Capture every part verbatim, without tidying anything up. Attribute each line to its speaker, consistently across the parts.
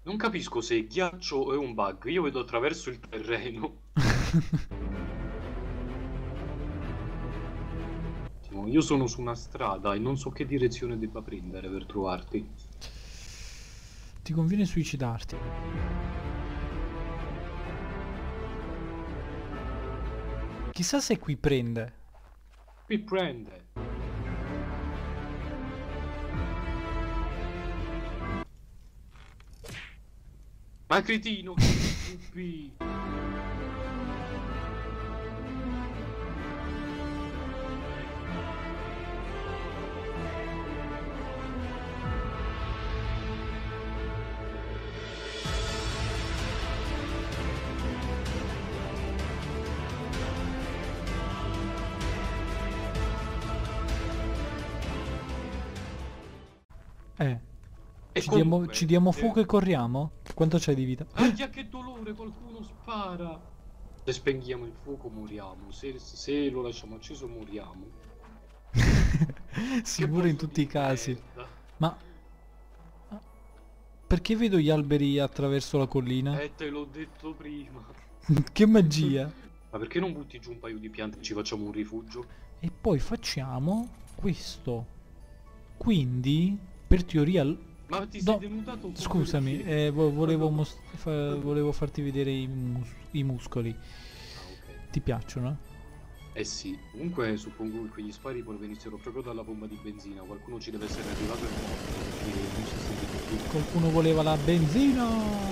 Speaker 1: Non capisco se è ghiaccio o è un bug. Io vedo attraverso il terreno. Io sono su una strada e non so che direzione debba prendere per trovarti.
Speaker 2: Ti conviene suicidarti. Chissà se qui prende.
Speaker 1: Qui prende. Ma cretino, che stupi.
Speaker 2: Eh.
Speaker 1: E
Speaker 2: Ci diamo,
Speaker 1: comunque,
Speaker 2: ci diamo
Speaker 1: eh,
Speaker 2: fuoco e corriamo? Quanto c'hai di vita?
Speaker 1: Aia, che dolore, qualcuno spara. Se spenghiamo il fuoco moriamo, se, se lo lasciamo acceso moriamo.
Speaker 2: Sicuro in tutti i casi.
Speaker 1: Merda.
Speaker 2: Ma... perché vedo gli alberi attraverso la collina?
Speaker 1: Eh, te l'ho detto prima.
Speaker 2: Che magia!
Speaker 1: Ma perché non butti giù un paio di piante e ci facciamo un rifugio?
Speaker 2: E poi facciamo questo. Quindi, per teoria...
Speaker 1: Ma ti
Speaker 2: No,
Speaker 1: sei denutato un po'
Speaker 2: scusami,
Speaker 1: perché?
Speaker 2: eh, vo- volevo,
Speaker 1: Ma no.
Speaker 2: mos- fa- volevo farti vedere i, mus- i muscoli.
Speaker 1: Ah, ok.
Speaker 2: Ti piacciono?
Speaker 1: Eh sì, comunque suppongo che quegli spari poi venissero proprio dalla bomba di benzina. Qualcuno ci deve essere arrivato e morto perché non si è sentito più.
Speaker 2: Qualcuno voleva la benzina!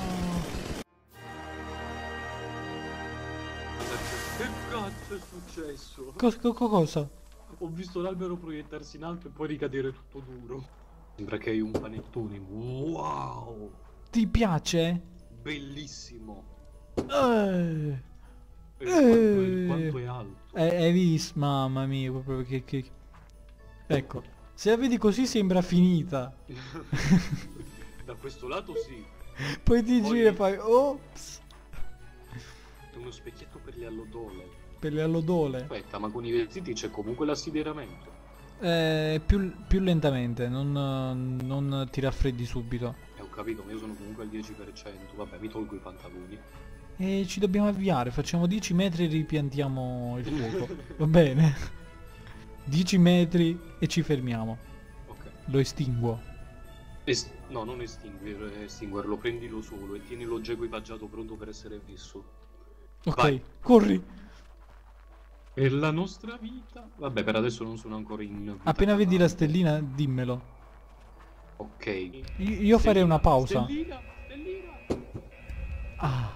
Speaker 1: Che cazzo è successo?
Speaker 2: Cos- co- co- cosa?
Speaker 1: Ho visto l'albero proiettarsi in alto e poi ricadere tutto duro. Sembra che hai un panettone. Wow!
Speaker 2: Ti piace?
Speaker 1: Bellissimo!
Speaker 2: Eh,
Speaker 1: E quanto, è,
Speaker 2: Eh.
Speaker 1: quanto è alto!
Speaker 2: hai, hai visto? Mamma mia, proprio che, che... Ecco, se la vedi così sembra finita.
Speaker 1: Da questo lato sì.
Speaker 2: Poi ti
Speaker 1: Poi-
Speaker 2: giri e fai... Ops!
Speaker 1: È uno specchietto per le allodole.
Speaker 2: Per le allodole.
Speaker 1: Aspetta, ma con i vestiti c'è comunque l'assideramento.
Speaker 2: Eh, più, più lentamente, non, non ti raffreddi subito.
Speaker 1: Eh, ho capito, ma io sono comunque al dieci per cento. Vabbè, mi tolgo i pantaloni.
Speaker 2: E ci dobbiamo avviare, facciamo dieci metri e ripiantiamo il fuoco. Va bene? dieci metri e ci fermiamo.
Speaker 1: Ok.
Speaker 2: Lo estinguo.
Speaker 1: Es- no, non estinguer- estinguerlo, prendilo solo e tienilo già equipaggiato pronto per essere messo.
Speaker 2: Ok,
Speaker 1: Vai.
Speaker 2: corri.
Speaker 1: Per la nostra vita. Vabbè, per adesso non sono ancora in vita
Speaker 2: Appena vedi la
Speaker 1: cavante.
Speaker 2: stellina, dimmelo.
Speaker 1: Ok.
Speaker 2: I- Io farei una pausa.
Speaker 1: Stellina, stellina.
Speaker 2: Ah.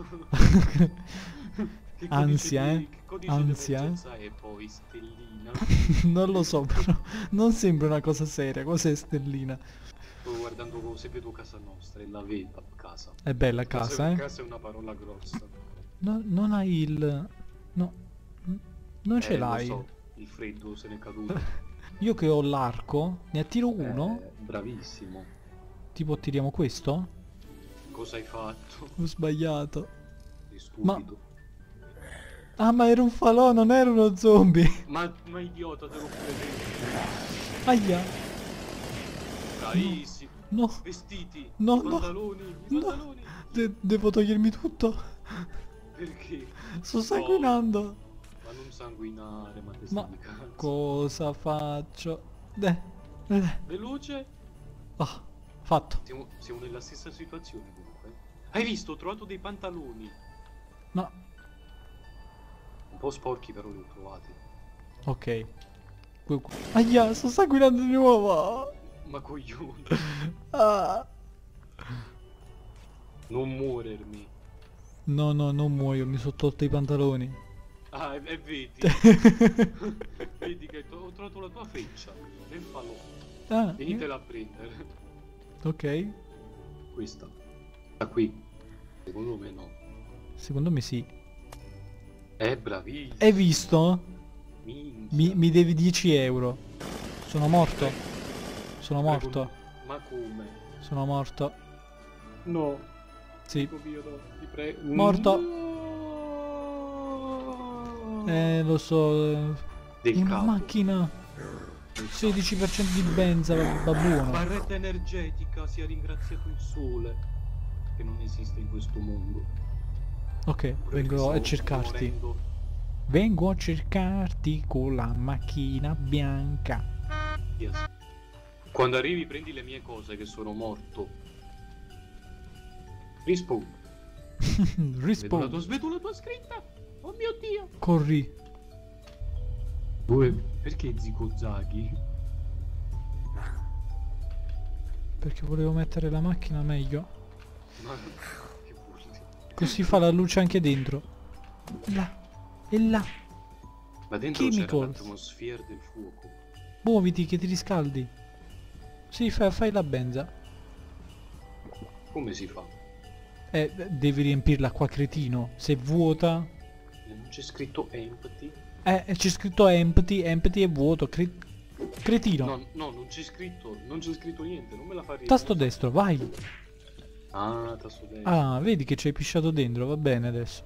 Speaker 1: Che
Speaker 2: Ansia,
Speaker 1: codice
Speaker 2: eh?
Speaker 1: di- che codice
Speaker 2: Ansia, eh?
Speaker 1: d'emergenza è poi stellina?
Speaker 2: Non lo so, però non sembra una cosa seria. Cos'è stellina?
Speaker 1: Sto guardando se vedo casa nostra e la vedo casa.
Speaker 2: È bella casa, eh?
Speaker 1: Casa è una parola grossa.
Speaker 2: No, non hai il... No, non ce
Speaker 1: Eh, lo
Speaker 2: l'hai.
Speaker 1: so, il freddo se n'è caduto.
Speaker 2: Io che ho l'arco, ne attiro uno.
Speaker 1: Eh, bravissimo.
Speaker 2: Tipo tiriamo questo?
Speaker 1: Cosa hai fatto?
Speaker 2: Ho sbagliato.
Speaker 1: Sei stupido.
Speaker 2: Ah, ma era un falò, non era uno zombie.
Speaker 1: Ma, ma idiota, te l'ho pure detto.
Speaker 2: Aia.
Speaker 1: Bravissimo.
Speaker 2: No,
Speaker 1: Vestiti.
Speaker 2: No,
Speaker 1: I
Speaker 2: no.
Speaker 1: pantaloni. I
Speaker 2: no.
Speaker 1: pantaloni.
Speaker 2: De- devo togliermi tutto.
Speaker 1: Perché?
Speaker 2: Sto sanguinando.
Speaker 1: Ma non sanguinare, ma testa
Speaker 2: Ma
Speaker 1: di cazzo.
Speaker 2: cosa faccio? Eh, eh.
Speaker 1: Veloce.
Speaker 2: Ah, fatto.
Speaker 1: Siamo, siamo nella stessa situazione comunque. Hai visto? Ho trovato dei pantaloni.
Speaker 2: Ma,
Speaker 1: Un po' sporchi però li ho trovati.
Speaker 2: ok. Que- que- Aia, sto sanguinando di nuovo.
Speaker 1: Ma coglioni.
Speaker 2: Ah.
Speaker 1: Non muovermi.
Speaker 2: No, no, non muoio, mi sono tolto i pantaloni.
Speaker 1: Ah, e, e vedi. Vedi che to- ho trovato la tua freccia nel falò.
Speaker 2: Ah,
Speaker 1: Venitela a prendere.
Speaker 2: ok.
Speaker 1: Questa. Da qui. Secondo me no.
Speaker 2: Secondo me sì.
Speaker 1: È bravissimo.
Speaker 2: Hai visto?
Speaker 1: Minchia.
Speaker 2: Mi, mi devi dieci euro. Sono morto. Sono
Speaker 1: Prego,
Speaker 2: morto.
Speaker 1: Ma come?
Speaker 2: Sono morto.
Speaker 1: No.
Speaker 2: Sì.
Speaker 1: Amico mio, no, ti prego.
Speaker 2: Morto.
Speaker 1: No.
Speaker 2: Eh, lo so. eh,
Speaker 1: Del
Speaker 2: È una
Speaker 1: capo.
Speaker 2: macchina. sedici per cento di benza, va, va buono.
Speaker 1: Barretta energetica, sia ringraziato il sole. che non esiste in questo mondo.
Speaker 2: Ok,
Speaker 1: Pure
Speaker 2: vengo
Speaker 1: perché
Speaker 2: a
Speaker 1: sto
Speaker 2: cercarti.
Speaker 1: morendo.
Speaker 2: Vengo a cercarti con la macchina bianca.
Speaker 1: Yes. Quando arrivi prendi le mie cose che sono morto. Rispawn. Vedo la,
Speaker 2: Respawn.
Speaker 1: tua, vedo la tua scritta. Oh mio Dio.
Speaker 2: Corri.
Speaker 1: Dove? Perché Zikozaki?
Speaker 2: Perché volevo mettere la macchina meglio.
Speaker 1: Ma che vuol dire?
Speaker 2: Così fa la luce anche dentro. Là. E là.
Speaker 1: Ma dentro c'era
Speaker 2: Chemicals.
Speaker 1: l'atmosfera del fuoco.
Speaker 2: Muoviti che ti riscaldi. Sì, fai, fai la benza.
Speaker 1: Come si fa?
Speaker 2: Eh, devi riempirla qua, cretino. Se vuota...
Speaker 1: E non c'è scritto empty?
Speaker 2: Eh, c'è scritto empty, empty è vuoto. Cre... Cretino.
Speaker 1: No, no, non c'è scritto, non c'è scritto niente, non me la fa ridere.
Speaker 2: Tasto destro, vai.
Speaker 1: Ah, tasto destro.
Speaker 2: Ah, vedi che ci hai pisciato dentro, va bene adesso.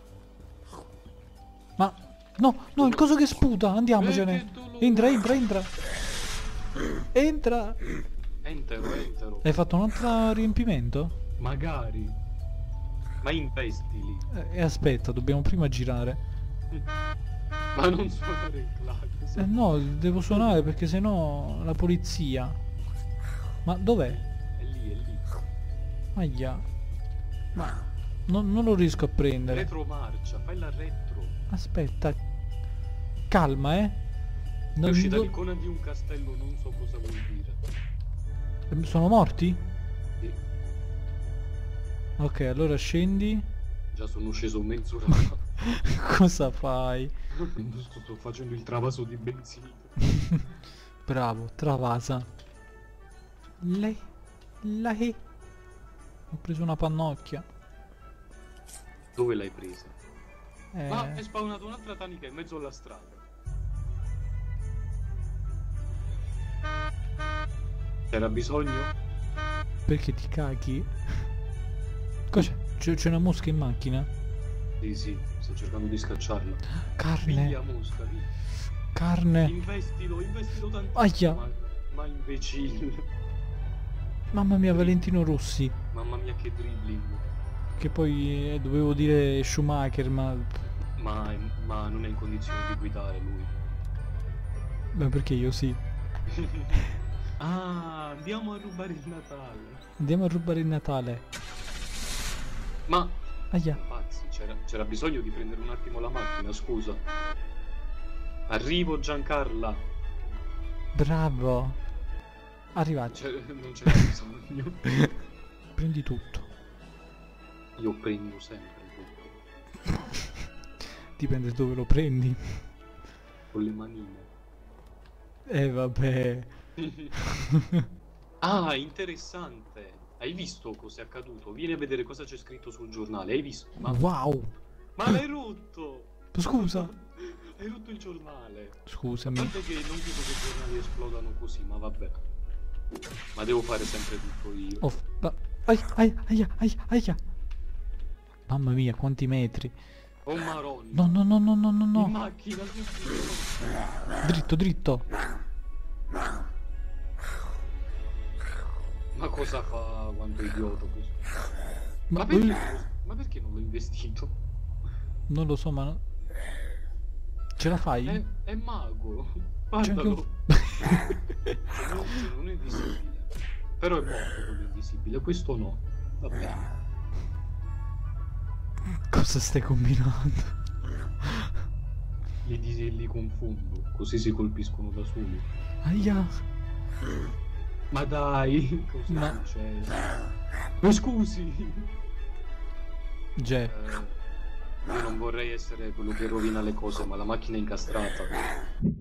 Speaker 2: Ma... No, no, il coso che sputa, andiamocene.
Speaker 1: Eh, che dolore.
Speaker 2: Entra, entra, entra. Entra.
Speaker 1: Entero, entero.
Speaker 2: Hai fatto un altro riempimento?
Speaker 1: Magari. Ma investili.
Speaker 2: Eh, aspetta, dobbiamo prima girare.
Speaker 1: Ma non suonare il clacson.
Speaker 2: Eh no, devo suonare perché sennò la polizia. Ma dov'è?
Speaker 1: È lì, è lì.
Speaker 2: Aia. Ma non, non lo riesco a prendere.
Speaker 1: Retromarcia, fai la retro.
Speaker 2: Aspetta. Calma, eh.
Speaker 1: È
Speaker 2: Non-
Speaker 1: uscita
Speaker 2: non-
Speaker 1: l'icona di un castello, non so cosa vuol dire.
Speaker 2: Sono morti?
Speaker 1: Sì.
Speaker 2: Ok, allora scendi.
Speaker 1: Già sono sceso mezz'ora.
Speaker 2: Cosa fai?
Speaker 1: sto, sto facendo il travaso di benzina.
Speaker 2: Bravo, travasa. Lei. Lei. Ho preso una pannocchia.
Speaker 1: Dove l'hai presa?
Speaker 2: Eh,
Speaker 1: Ah, è spawnata un'altra tanica in mezzo alla strada. C'era bisogno?
Speaker 2: perché ti caghi? Cos'è? C'è c'è una mosca in macchina?
Speaker 1: Sì, sì, sto cercando di scacciarla.
Speaker 2: Carne.
Speaker 1: Figlia mosca, via.
Speaker 2: Carne.
Speaker 1: Investilo, investilo tantissimo.
Speaker 2: Aia.
Speaker 1: Ma, ma imbecille.
Speaker 2: Mamma mia, Valentino Rossi.
Speaker 1: Mamma mia che dribbling.
Speaker 2: Che poi eh, dovevo dire Schumacher, ma...
Speaker 1: Ma, ma non è in condizione di guidare lui.
Speaker 2: ma perché io sì.
Speaker 1: Ah, andiamo a rubare il Natale.
Speaker 2: Andiamo a rubare il Natale.
Speaker 1: Ma...
Speaker 2: Aia.
Speaker 1: Pazzi, c'era, c'era bisogno di prendere un attimo la macchina, scusa. Arrivo Giancarla.
Speaker 2: Bravo. Arrivati.
Speaker 1: C'è- non c'era bisogno.
Speaker 2: Prendi tutto.
Speaker 1: Io prendo sempre tutto.
Speaker 2: Dipende dove lo prendi.
Speaker 1: Con le manine.
Speaker 2: Eh vabbè.
Speaker 1: Ah, interessante. Hai visto cosa è accaduto? Vieni a vedere cosa c'è scritto sul giornale. Hai visto? Ma,
Speaker 2: Wow.
Speaker 1: ma l'hai rotto!
Speaker 2: Scusa.
Speaker 1: Hai rotto il giornale. A
Speaker 2: Scusami.
Speaker 1: parte che non credo che i giornali esplodano così, ma vabbè. Ma devo fare sempre tutto io.
Speaker 2: Oh, ma... Aia, aia, aia, aia, aia. Mamma mia, quanti metri.
Speaker 1: Oh maronna.
Speaker 2: No, no, no, no, no, no,
Speaker 1: In
Speaker 2: no.
Speaker 1: macchina subito.
Speaker 2: Dritto, dritto.
Speaker 1: Ma cosa fa quanto idiota questo?
Speaker 2: Ma,
Speaker 1: Ma perché, ma perché non l'ho investito?
Speaker 2: non lo so, ma... no- Ce la fai?
Speaker 1: È, è mago.
Speaker 2: C'è anche un-
Speaker 1: Guardalo. Se non, se non è invisibile. Però è morto quello invisibile, questo no. Va bene.
Speaker 2: Cosa stai combinando?
Speaker 1: Li, dis- li confondo, così si colpiscono da soli.
Speaker 2: Aia.
Speaker 1: Ma dai, cosa
Speaker 2: Ma-
Speaker 1: è successo? Ma scusi.
Speaker 2: Ge.
Speaker 1: Eh, io non vorrei essere quello che rovina le cose, ma la macchina è incastrata.